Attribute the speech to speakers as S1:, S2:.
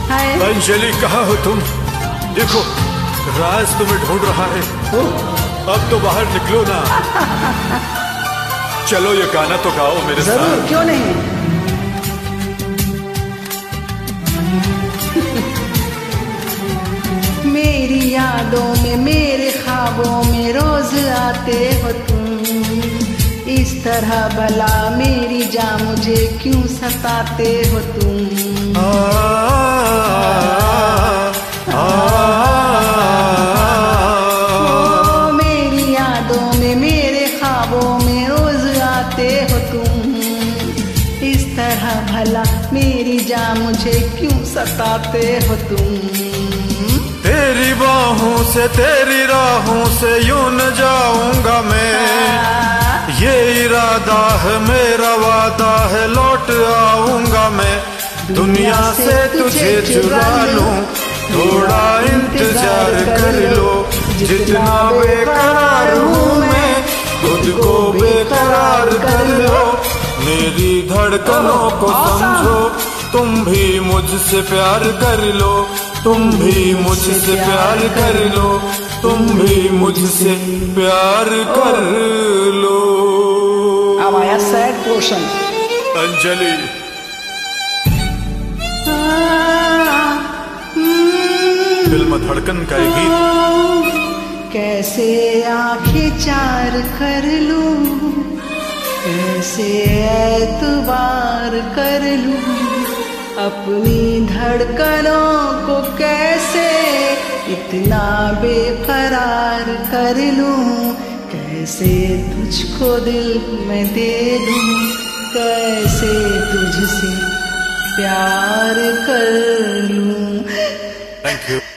S1: अंजलि कहाँ हो तुम? देखो राज तुम्हें ढूंढ रहा है। अब तो बाहर निकलो ना। चलो ये गाना तो गाओ मेरे साथ।
S2: जरूर, क्यों नहीं। मेरी यादों में, मेरे ख्वाबों में रोज आते हो तुम। इस तरह भला मेरी जान मुझे क्यों सताते हो तुम। मेरी यादों में, मेरे ख्वाबों में रोज आते हो तुम। इस तरह भला मेरी जान मुझे क्यों सताते हो तुम।
S1: तेरी बाहों से, तेरी राहों से यूं न जाऊंगा मैं। ये इरादा है, मेरा वादा है, लौट आऊंगा मैं। दुनिया से तुझे चुरा लूं, थोड़ा इंतजार कर लो। जितना बेकरार हूँ मैं, खुद को बेकरार कर लो। मेरी धड़कनों को समझो, तुम भी मुझसे प्यार कर लो। तुम भी मुझसे प्यार कर लो। तुम भी मुझसे प्यार कर लो।
S2: अब आया सैड पोर्शन।
S1: अंजलि फिल्म धड़कन का एक गीत।
S2: कैसे आंखें चार कर लूं, कैसे एतबार कर लूं। अपनी धड़कनों को कैसे इतना बेकरार कर लूं। कैसे तुझको दिल में दे दूं, कैसे तुझसे प्यार कर लूं।
S1: Thank you.